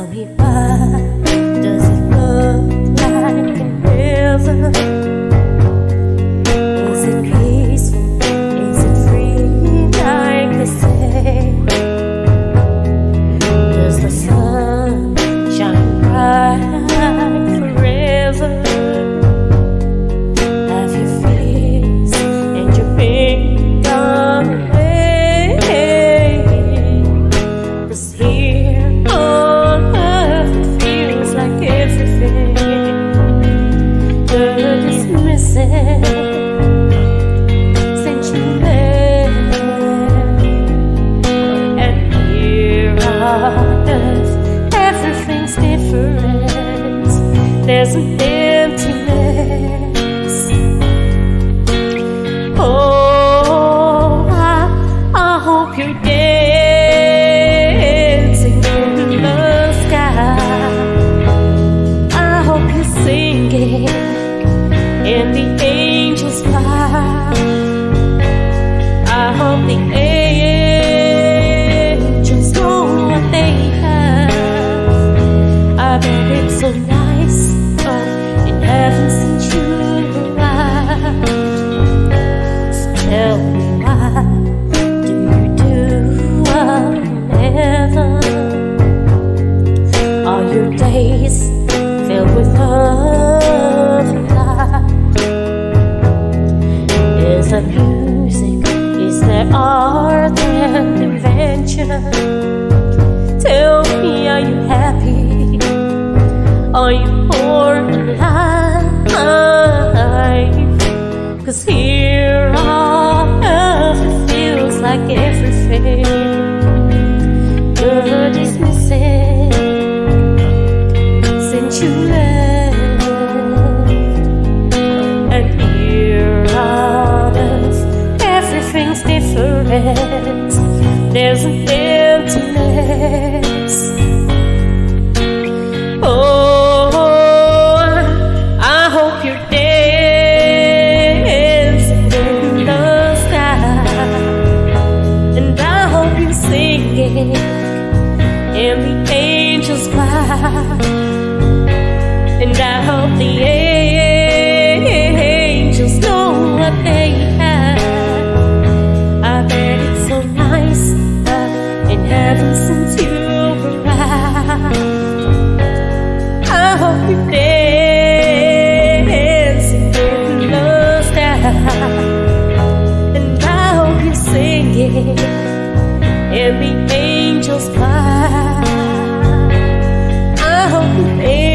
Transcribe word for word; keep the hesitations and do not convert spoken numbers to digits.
Tell me why does it look like an heaven? Is it peaceful? Is it free like they say? Does the sun shine bright forever? Have your fears and your pain gone away? 'Cause here on earth it feels like everything good is missing since you left. And here on earth everything's different. There's an emptiness. Oh, I, I hope you're dancing in the sky. I hope you're singing in the angels' choir. I hope the angels know what they have. I bet it's so nice up in heaven since you arrived. So tell me, why do you do whatever? Are your days filled with love and light? Is there music? Is there art and invention? Tell me, are you happy? Are you born alive? 'Cause here on earth it feels like everything good is missing since you left. And here on earth everything's different. There's an emptiness. Oh, I hope you're dancing in the sky, and I hope you're singing in the angels' choir, and I hope the angels know what they have. I bet it's so nice up in heaven since you arrived. I hope you're dancing in the sky, and I hope you're singing in the angels' choir. I hope you're